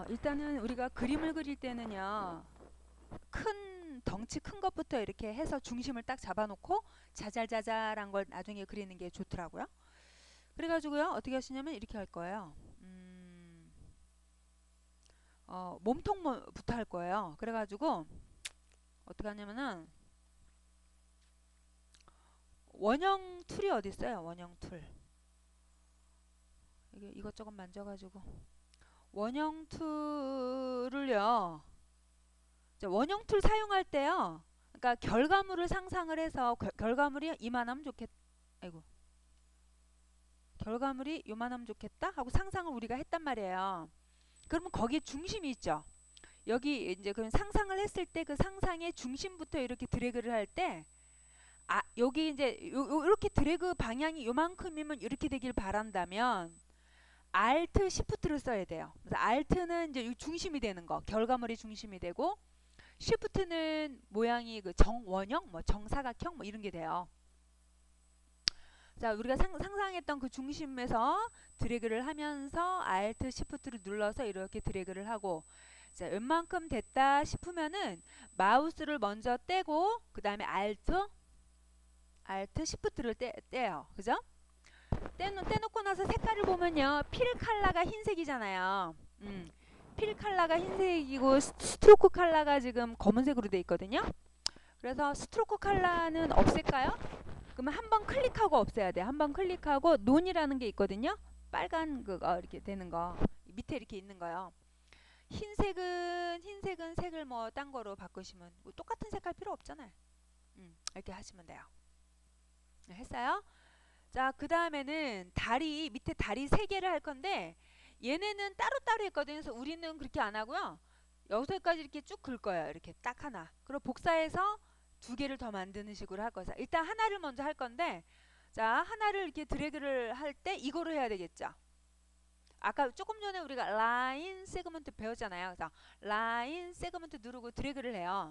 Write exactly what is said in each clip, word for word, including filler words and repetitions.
일단은 우리가 그림을 그릴 때는요, 큰 덩치 큰 것부터 이렇게 해서 중심을 딱 잡아놓고 자잘자잘한 걸 나중에 그리는 게 좋더라고요. 그래가지고요, 어떻게 하시냐면 이렇게 할 거예요. 음, 어, 몸통부터 할 거예요. 그래가지고 어떻게 하냐면은 원형 툴이 어디 있어요? 원형 툴. 이게 이것저것 만져가지고 원형 툴을요. 원형 툴 사용할 때요. 그러니까 결과물을 상상을 해서 결, 결과물이 이만하면 좋겠. 아이고. 결과물이 요만하면 좋겠다 하고 상상을 우리가 했단 말이에요. 그러면 거기에 중심이 있죠. 여기 이제 그런 상상을 했을 때 그 상상의 중심부터 이렇게 드래그를 할 때, 아 여기 이제 요, 요, 이렇게 드래그 방향이 요만큼이면 이렇게 되길 바란다면 Alt, Shift를 써야 돼요. 그래서 Alt는 이제 중심이 되는 거, 결과물이 중심이 되고, Shift는 모양이 그 정원형, 뭐 정사각형 뭐 이런 게 돼요. 자, 우리가 상, 상상했던 그 중심에서 드래그를 하면서 Alt, Shift를 눌러서 이렇게 드래그를 하고, 자, 웬만큼 됐다 싶으면은 마우스를 먼저 떼고 그 다음에 Alt, Alt, Shift를 떼, 떼요. 그죠? 떼놓, 떼놓고 나서 색깔을 보면요, 필 컬러가 흰색이잖아요. 음, 필 컬러가 흰색이고 스트로크 컬러가 지금 검은색으로 돼 있거든요. 그래서 스트로크 컬러는 없앨까요? 그러면 한번 클릭하고 없애야 돼. 한번 클릭하고 논이라는 게 있거든요. 빨간 그거 이렇게 되는 거 밑에 이렇게 있는 거요. 흰색은 흰색은 색을 뭐 딴 거로 바꾸시면 뭐 똑같은 색깔 필요 없잖아요. 음, 이렇게 하시면 돼요. 네, 했어요? 자, 그 다음에는 다리 밑에 다리 세 개를 할 건데 얘네는 따로따로 했거든요. 그래서 우리는 그렇게 안 하고요. 여기서까지 이렇게 쭉 긁 거예요. 이렇게 딱 하나. 그리고 복사해서 두 개를 더 만드는 식으로 할 거예요. 일단 하나를 먼저 할 건데, 자, 하나를 이렇게 드래그를 할 때 이거로 해야 되겠죠. 아까 조금 전에 우리가 라인 세그먼트 배웠잖아요. 그래서 라인 세그먼트 누르고 드래그를 해요.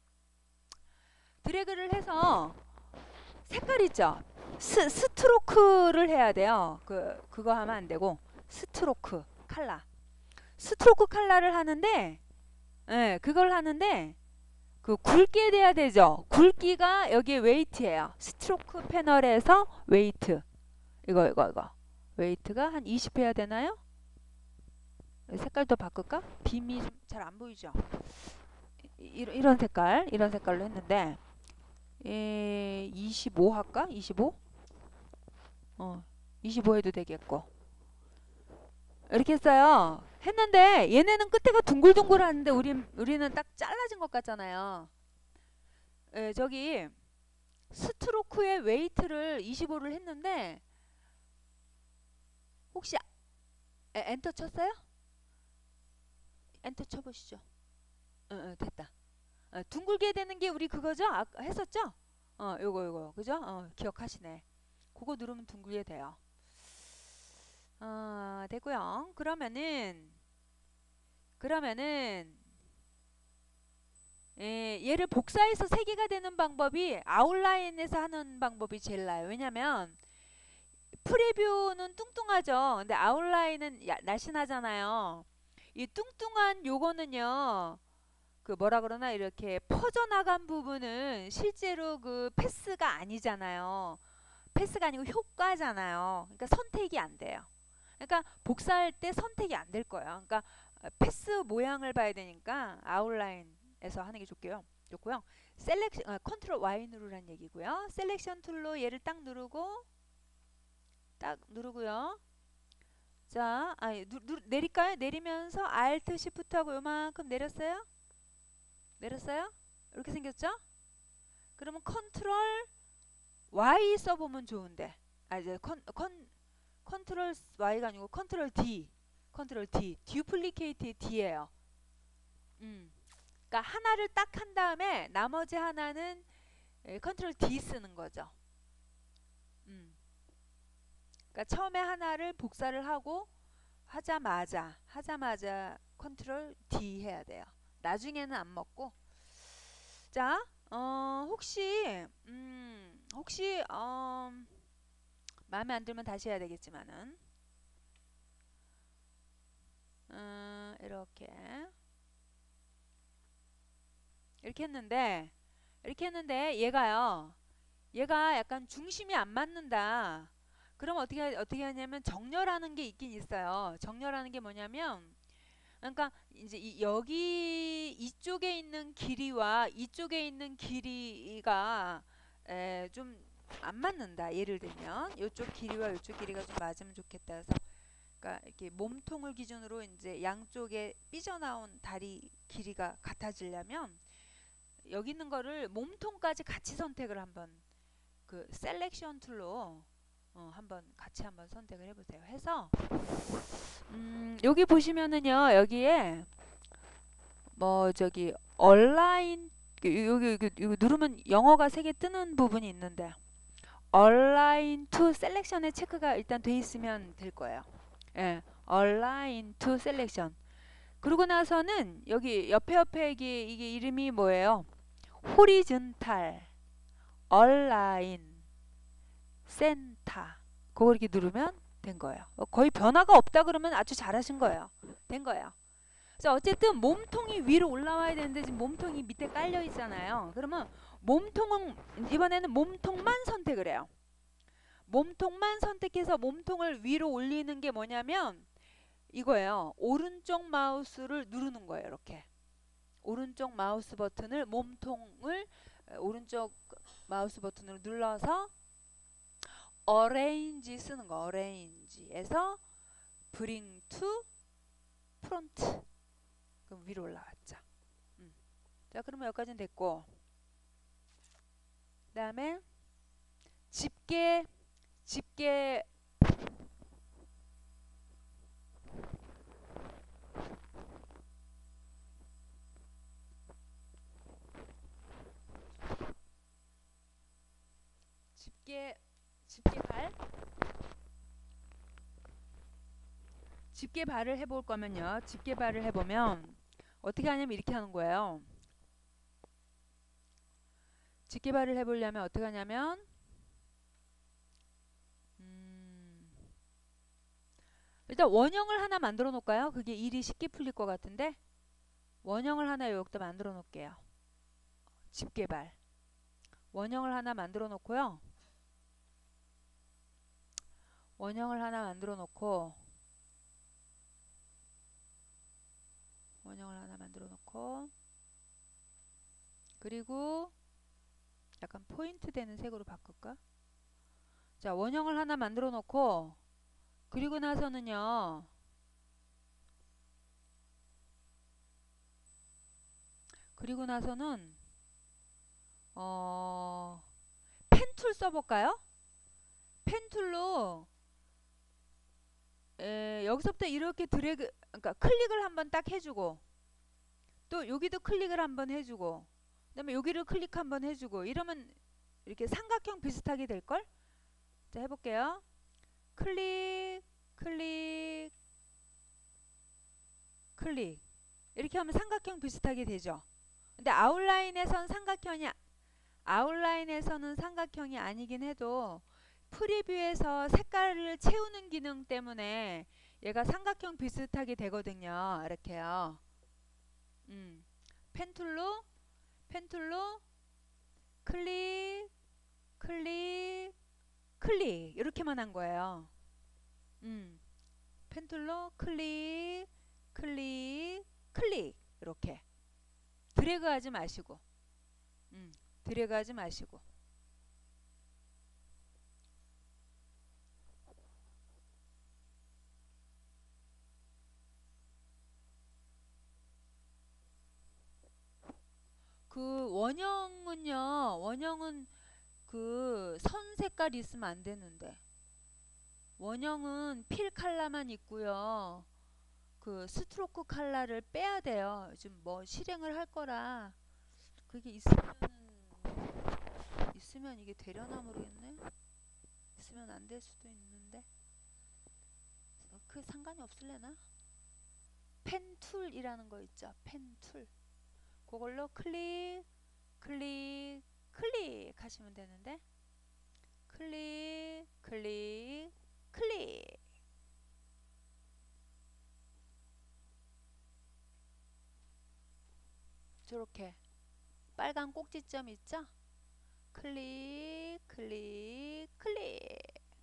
드래그를 해서 색깔 있죠. 스, 스트로크를 해야 돼요. 그 그거 하면 안 되고 스트로크 칼라. 스트로크 칼라를 하는데, 예, 그걸 하는데 그 굵게 돼야 되죠. 굵기가 여기에 웨이트예요. 스트로크 패널에서 웨이트. 이거 이거 이거. 웨이트가 한 이십 해야 되나요? 색깔 더 바꿀까? 빔이 좀 잘 안 보이죠? 이, 이런 색깔, 이런 색깔로 했는데, 에, 이십오 할까? 이십오? 어, 이십오 해도 되겠고. 이렇게 했어요. 했는데 얘네는 끝에가 둥글둥글 하는데 우린, 우리는 딱 잘라진 것 같잖아요. 에, 저기 스트로크의 웨이트를 이십오를 했는데 혹시 에, 엔터 쳤어요? 엔터 쳐보시죠. 어, 어, 됐다. 어, 둥글게 되는 게 우리 그거죠? 아, 했었죠? 어, 요거 요거 그죠? 어, 기억하시네. 그거 누르면 둥글게 돼요. 어, 됐고요. 그러면은 그러면은 예, 얘를 복사해서 세 개가 되는 방법이 아웃라인에서 하는 방법이 제일 나아요. 왜냐면 프리뷰는 뚱뚱하죠. 근데 아웃라인은 야, 날씬하잖아요. 이 뚱뚱한 요거는요. 그 뭐라 그러나 이렇게 퍼져나간 부분은 실제로 그 패스가 아니잖아요. 패스가 아니고 효과잖아요. 그러니까 선택이 안 돼요. 그러니까 복사할 때 선택이 안 될 거예요. 그러니까 패스 모양을 봐야 되니까 아웃라인에서 하는 게 좋고요. 좋고요. 셀렉션 아, 컨트롤 Y 누르란 얘기고요. 셀렉션 툴로 얘를 딱 누르고 딱 누르고요. 자, 아, 누, 누, 내릴까요? 내리면서 Alt Shift하고 요만큼 내렸어요? 내렸어요? 이렇게 생겼죠? 그러면 컨트롤 Y 써보면 좋은데. 아, 이제 컨, 컨, 컨트롤 Y가 아니고 컨트롤 D. 컨트롤 D. 듀플리케이트 D예요. 음. 그러니까 하나를 딱 한 다음에 나머지 하나는 컨트롤 D 쓰는 거죠. 음. 그러니까 처음에 하나를 복사를 하고 하자마자 하자마자 컨트롤 D 해야 돼요. 나중에는 안 먹고. 자, 어, 혹시 음, 혹시 어, 마음에 안 들면 다시 해야 되겠지만은 어, 이렇게 이렇게 했는데 이렇게 했는데 얘가요. 얘가 약간 중심이 안 맞는다. 그럼 어떻게 어떻게 하냐면 정렬하는 게 있긴 있어요. 정렬하는 게 뭐냐면 그러니까 이제 이 여기 이쪽에 있는 길이와 이쪽에 있는 길이가 좀 안 맞는다. 예를 들면 이쪽 길이와 이쪽 길이가 좀 맞으면 좋겠다 해서 그러니까 이렇게 몸통을 기준으로 이제 양쪽에 삐져나온 다리 길이가 같아지려면 여기 있는 거를 몸통까지 같이 선택을 한번 그 셀렉션 툴로 어, 한번 같이 한번 선택을 해보세요. 해서 음, 여기 보시면은요 여기에 뭐 저기 얼라인 여기 여기, 여기 누르면 영어가 세 개 뜨는 부분이 있는데 얼라인 투 셀렉션에 체크가 일단 돼 있으면 될 거예요. 예, 얼라인 투 셀렉션. 그러고 나서는 여기 옆에 옆에 이게, 이게 이름이 뭐예요? 호리즌탈, 얼라인, 센터. 그거 이렇게 누르면 된 거예요. 거의 변화가 없다 그러면 아주 잘하신 거예요. 된 거예요. 그래서 어쨌든 몸통이 위로 올라와야 되는데 지금 몸통이 밑에 깔려 있잖아요. 그러면 몸통은 이번에는 몸통만 선택을 해요. 몸통만 선택해서 몸통을 위로 올리는 게 뭐냐면 이거예요. 오른쪽 마우스를 누르는 거예요. 이렇게 오른쪽 마우스 버튼을 몸통을 오른쪽 마우스 버튼을 눌러서 어레인지 쓰는 거. 어레인지에서 bring to front. 그럼 위로 올라왔죠. 음. 자, 그러면 여기까지는 됐고 그 다음에 집게 집게 집게 집게발 집게발을 해볼 거면요. 집게발을 해보면 어떻게 하냐면 이렇게 하는 거예요. 집게발을 해보려면 어떻게 하냐면 음, 일단 원형을 하나 만들어 놓을까요? 그게 일이 쉽게 풀릴 것 같은데 원형을 하나 여기다 만들어 놓을게요. 집게발 원형을 하나 만들어 놓고요. 원형을 하나 만들어 놓고 원형을 하나 만들어 놓고 그리고 약간 포인트 되는 색으로 바꿀까? 자, 원형을 하나 만들어 놓고 그리고 나서는요. 그리고 나서는 어, 펜툴 써볼까요? 펜툴로 에, 여기서부터 이렇게 드래그 그러니까 클릭을 한번 딱 해주고 또 여기도 클릭을 한번 해주고 그 다음에 여기를 클릭 한번 해주고 이러면 이렇게 삼각형 비슷하게 될걸? 자, 해볼게요. 클릭 클릭 클릭 이렇게 하면 삼각형 비슷하게 되죠. 근데 아웃라인에선 삼각형이 아웃라인에서는 삼각형이 아니긴 해도 프리뷰에서 색깔을 채우는 기능 때문에 얘가 삼각형 비슷하게 되거든요. 이렇게요. 음, 펜툴로 펜툴로 클릭 클릭 클릭 이렇게만 한 거예요. 음, 펜툴로 클릭 클릭 클릭 이렇게 드래그 하지 마시고 음, 드래그 하지 마시고 그 원형은요. 원형은 그 선 색깔이 있으면 안 되는데 원형은 필 컬러만 있고요. 그 스트로크 컬러를 빼야 돼요. 지금 뭐 실행을 할 거라 그게 있으면은 있으면 이게 되려나 모르겠네. 있으면 안 될 수도 있는데 그 상관이 없을래나? 펜툴이라는 거 있죠. 펜툴 그걸로 클릭 클릭 클릭 하시면 되는데 클릭 클릭 클릭 저렇게 빨간 꼭지점 있죠? 클릭, 클릭, 클릭.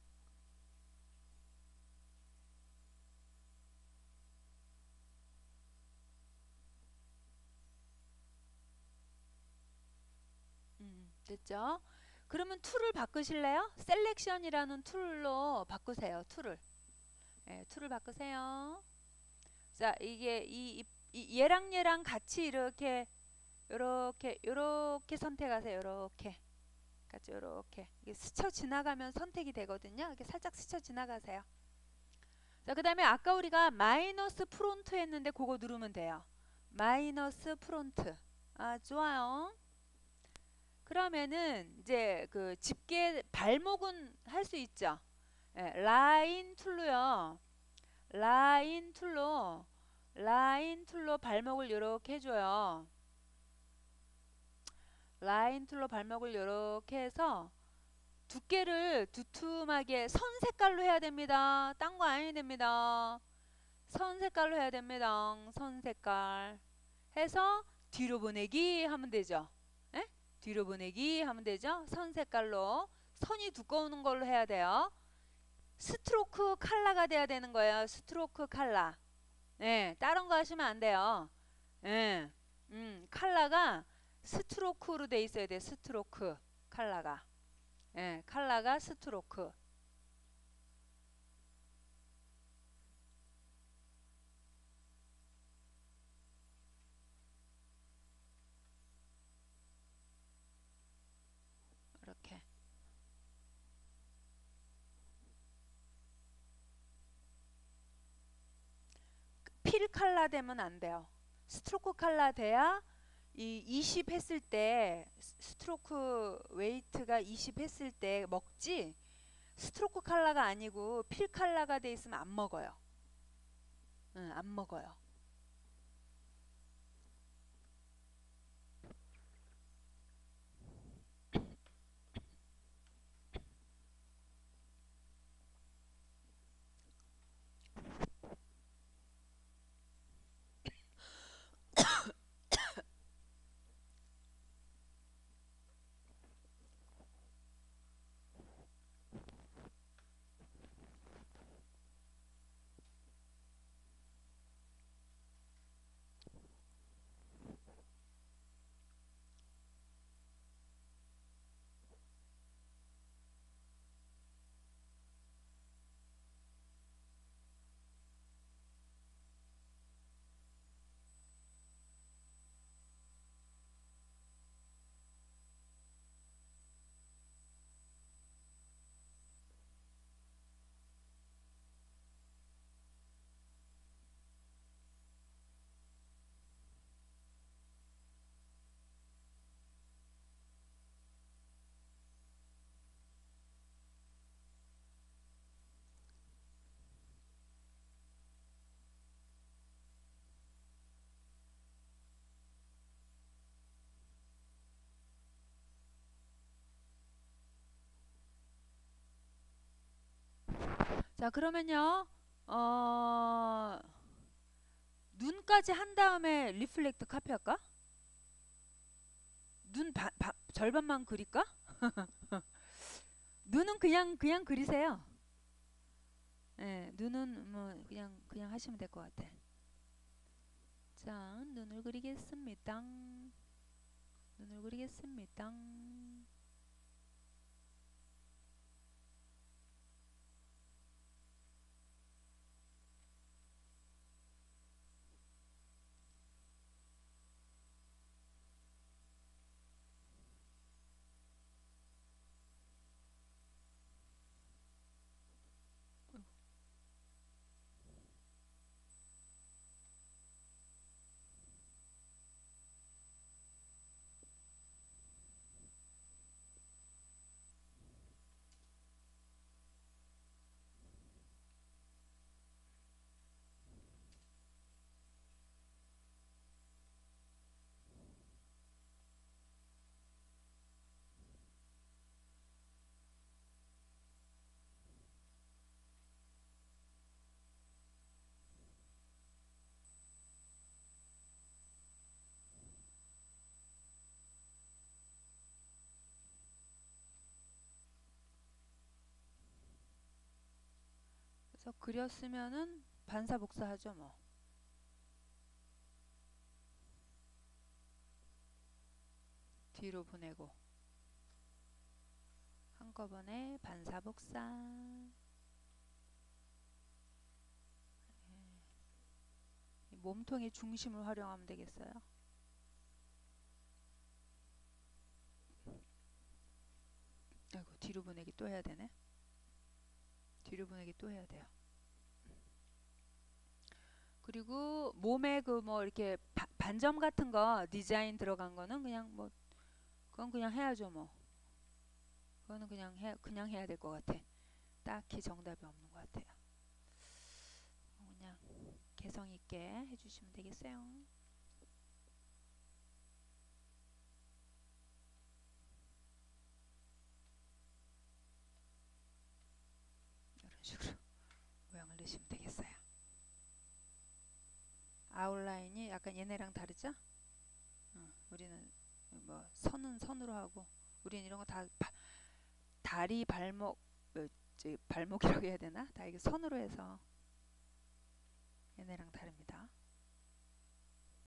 음, 됐죠? 그러면 툴을 바꾸실래요? 셀렉션이라는 툴로 바꾸세요. 툴을. 네, 툴을 바꾸세요. 자, 이게 이, 이, 이 얘랑 얘랑 같이 이렇게 요렇게 요렇게 선택하세요. 요렇게. 같이 요렇게. 이게 스쳐 지나가면 선택이 되거든요. 이렇게 살짝 스쳐 지나가세요. 자, 그다음에 아까 우리가 마이너스 프론트 했는데 그거 누르면 돼요. 마이너스 프론트. 아, 좋아요. 그러면은 이제 그 집게 발목은 할 수 있죠. 예, 라인 툴로요. 라인 툴로 라인 툴로 발목을 이렇게 해줘요. 라인 툴로 발목을 이렇게 해서 두께를 두툼하게 선 색깔로 해야 됩니다. 딴 거 아니 됩니다. 선 색깔로 해야 됩니다. 선 색깔 해서 뒤로 보내기 하면 되죠. 에? 뒤로 보내기 하면 되죠. 선 색깔로 선이 두꺼운 걸로 해야 돼요. 스트로크 칼라가 돼야 되는 거예요. 스트로크 칼라. 예, 다른 거 하시면 안 돼요. 예, 음, 칼라가 스트로크로 돼 있어야 돼. 스트로크 칼라가. 예, 칼라가 스트로크. 이렇게. 필 칼라 되면 안 돼요. 스트로크 칼라 돼야 이 이십 했을 때 스트로크 웨이트가 이십 했을 때 먹지. 스트로크 칼라가 아니고 필 칼라가 돼 있으면 안 먹어요. 응, 안 먹어요. 자, 그러면요. 어, 눈까지 한 다음에 리플렉트 카피 할까? 눈 바, 바, 절반만 그릴까? 눈은 그냥 그냥 그리세요. 예, 눈은 뭐 그냥 그냥 하시면 될 것 같아. 자, 눈을 그리겠습니다. 눈을 그리겠습니다. 그래서 그렸으면은 반사복사하죠 뭐. 뒤로 보내고 한꺼번에 반사복사. 이 몸통의 중심을 활용하면 되겠어요. 아이고, 뒤로 보내기 또 해야 되네. 뒤로 보내기 또 해야 돼요. 그리고 몸에 그 뭐 이렇게 바, 반점 같은 거 디자인 들어간 거는 그냥 뭐 그건 그냥 해야죠 뭐. 그거는 그냥 해 그냥 해야 될 것 같아. 딱히 정답이 없는 것 같아요. 그냥 개성 있게 해주시면 되겠어요. 이런 식으로 모양을 내시면 되겠어요. 아웃라인이 약간 얘네랑 다르죠? 어, 우리는 뭐 선은 선으로 하고 우리는 이런 거 다 다리 발목 어, 발목이라고 해야 되나? 다 이게 선으로 해서 얘네랑 다릅니다.